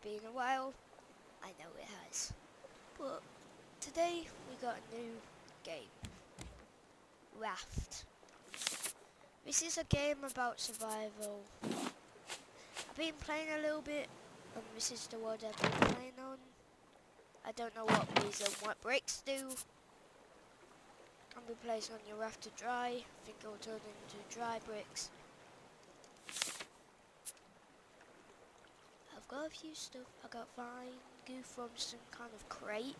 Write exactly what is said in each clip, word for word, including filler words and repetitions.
been a while. I know it has. But today we got a new game. Raft. This is a game about survival. I've been playing a little bit, and this is the world I've been playing on. I don't know what these and what bricks do. Can be placed on your raft to dry. I think it'll turn into dry bricks. I've got a few stuff. I got vine goo from some kind of crate.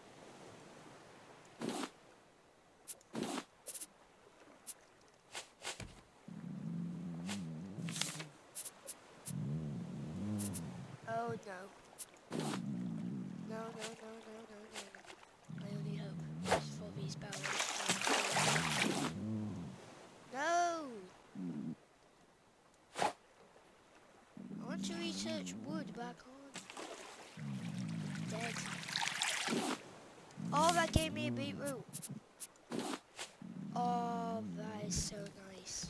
Oh no. No, no, no, no, no, no. My only hope is for these barrels. No! I want to research wood back on. Dead. Oh, that gave me a beetroot. Oh, that is so nice.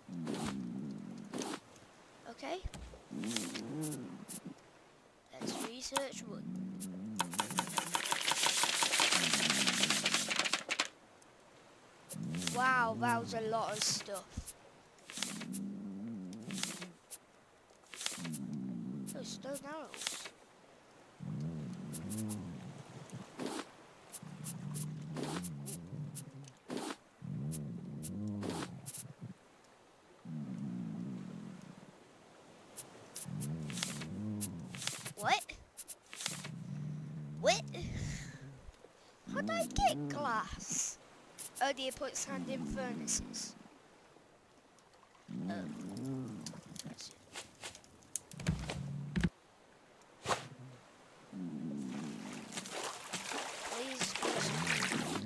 Okay. Let's research wood. Wow, that was a lot of stuff. Those stone arrows. What? What? How did I get glass? Oh, do you put sand in furnaces? Oh, that's it. Please, please.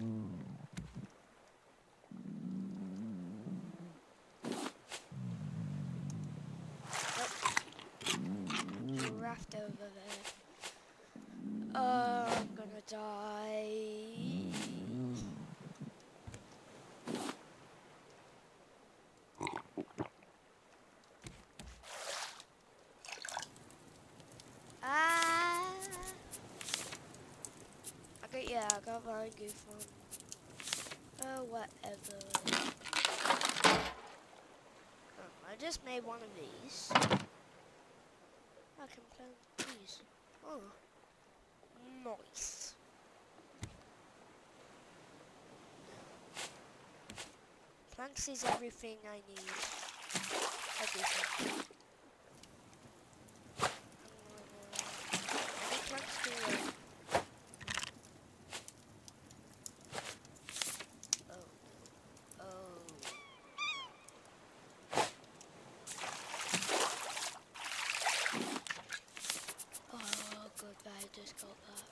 Nope. Raft over there. Oh, I'm gonna die. Ah! Okay, yeah, I got very good from. Oh, whatever. Um, I just made one of these. I can plant these. Oh, nice. Planks is everything I need. Everything. I need planks to work. Oh. Oh. Oh, good, I just got that.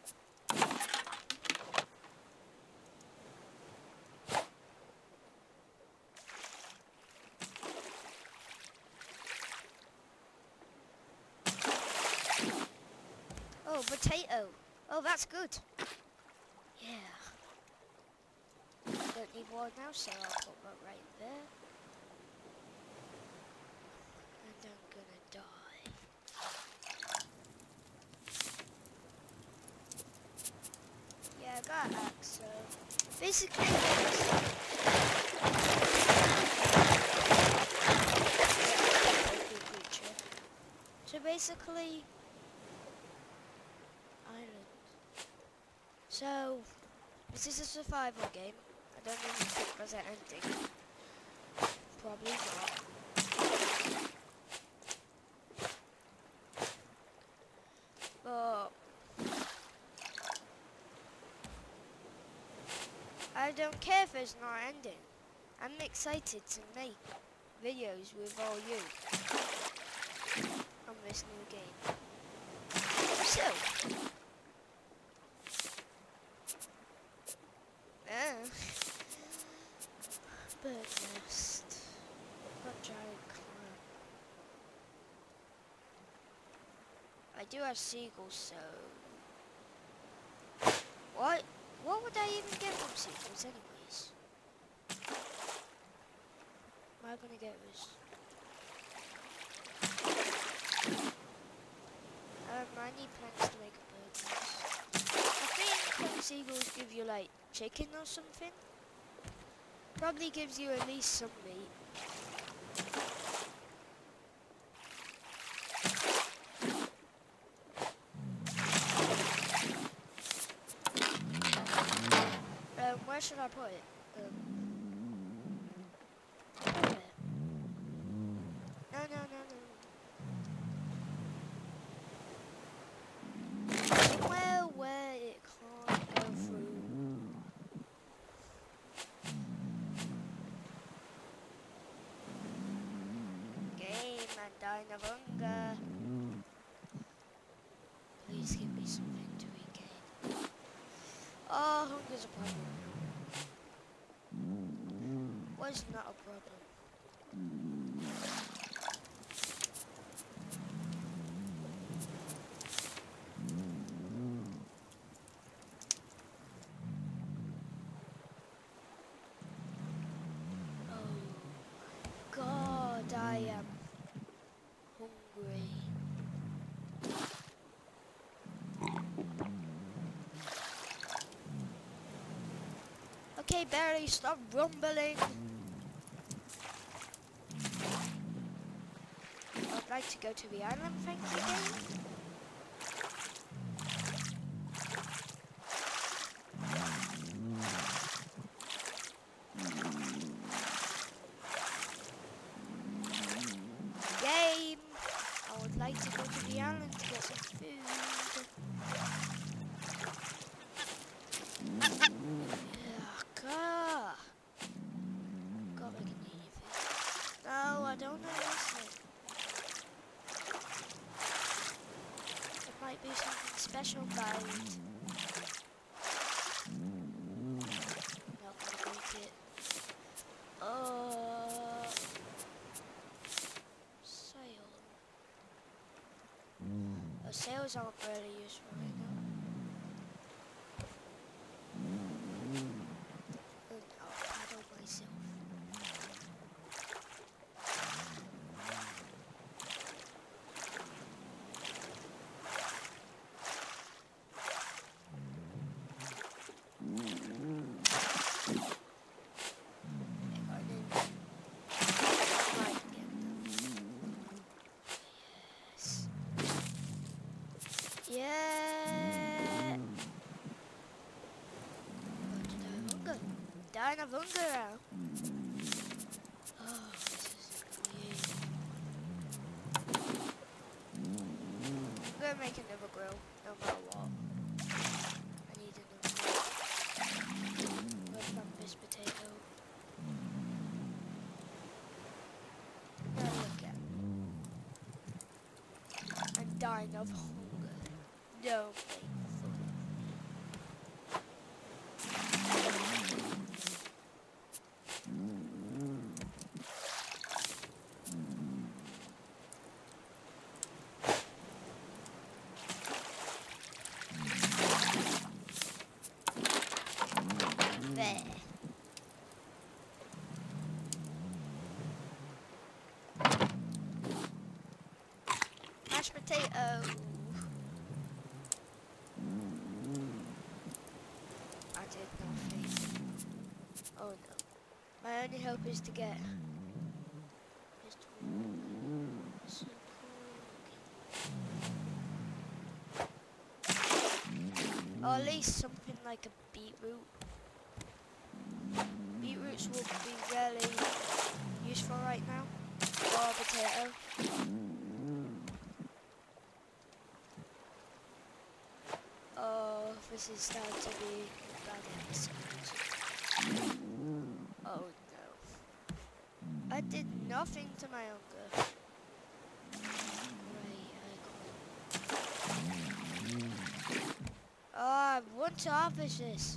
Oh, potato. Oh, that's good. Yeah. Don't need one now, so I'll put that right there. And I'm gonna die. Yeah, I got an axe, so basically So basically So, this is a survival game. I don't even think there's an ending. Probably not. But I don't care if there's no ending. I'm excited to make videos with all you on this new game. So, uh, bird nest, not giant clam. I do have seagulls, so what? What would I even get from seagulls, anyways? Am I gonna get this? Um, need planks to make a bird nest. I think um, seagulls give you like chicken or something. Probably gives you at least some meat. Um, where should I put it? Um, where? No, no, no, no. Somewhere where it can't go through. Game and dying of hunger. Please give me something to eat, game. Oh, hunger's a problem. What's not a problem? Oh God, I am hungry. Okay, Barry, stop rumbling. I'd like to go to the island, thank you, game. Game! I would like to go to the island to get some food. Yucca! God, I can eat it. No, I don't know this. It might be something special, guys. Not gonna make it. Uh, sail. Uh, sails aren't really useful right now. And I'll paddle myself. Yeah. Dying of hunger now. Oh, this is weird. I'm gonna make another grill, no matter what. I need another grill. Where's my fish potato? Now look at. I'm dying of hunger. No, wait. There. Mashed potato. I did nothing. Oh no. My only hope is to get is to so cool. Or at least something like a beetroot. Beetroots will be really useful right now. Or a potato. Oh, this is starting to be a bad episode. Oh no. I did nothing to my hunger. Right, I got... Oh, I want to harvest this.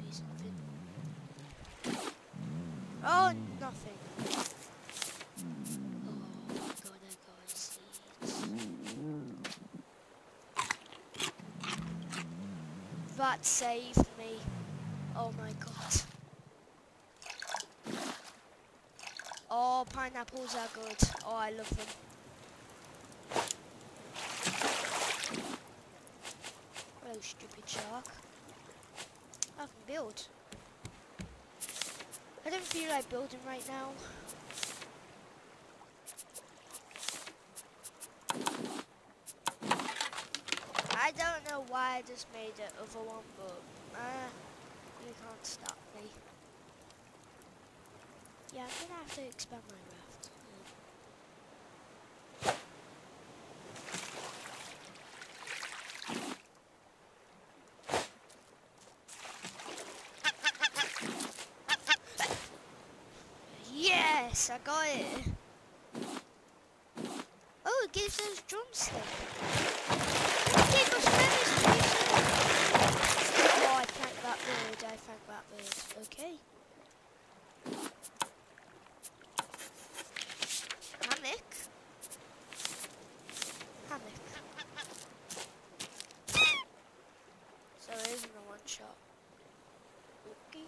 Oh, nothing. that saved me. Oh my god. Oh, pineapples are good. Oh, I love them. Hello, stupid shark. I can build. I don't feel like building right now. I don't know why I just made the other one, but uh, you can't stop me. Yeah, I'm gonna have to expand my raft. Yes, I got it. Oh, it gives us drumstick. It gives us feathers. Oh, I thank that bird. I thank that bird. Okay. Hammock. Hammock. So it isn't a one shot. Okay.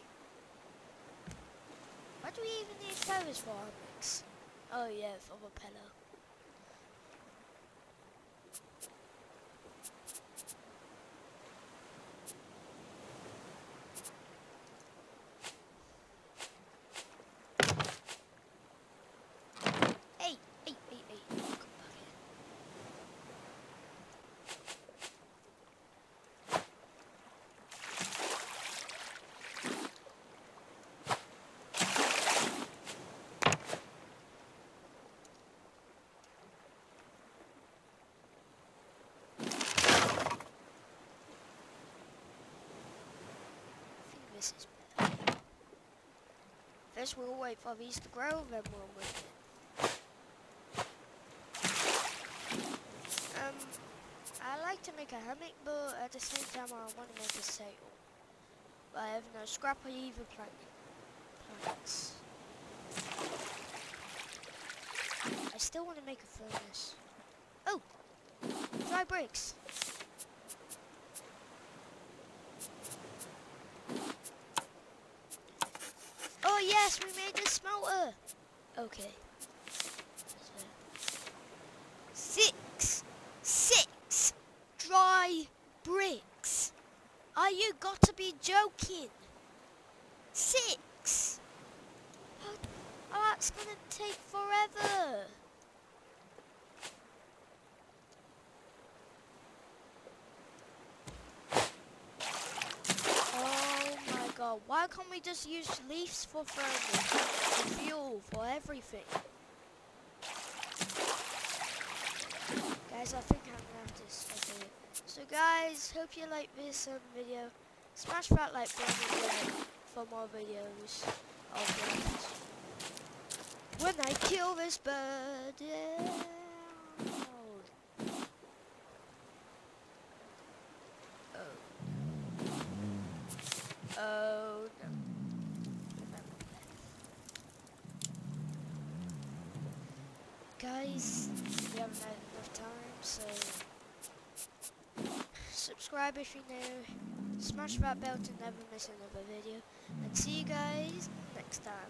Why do we even need feathers for hammocks? Oh yeah, for the pillow. Hey, hey, hey, hey. Come back here. This is better. First we'll wait for these to grow, then we'll move it. Um, I like to make a hammock, but at the same time I want to make a sail. But I have no scrap or even planting plants. I still want to make a furnace. Oh! Dry bricks! Oh yes, we made a smelter! Okay. So, six! Six! Dry bricks! Are you got to be joking? Six! Oh, oh, that's gonna take forever! God, why can't we just use leaves for furnace, for fuel, for everything? Guys, I think I'm gonna have to stop it. So guys, hope you like this um, video. Smash that like button like, for more videos of this. When I kill this bird, yeah. Oh no. Guys, we haven't had enough time, so subscribe if you're new, smash that bell to never miss another video, and see you guys next time.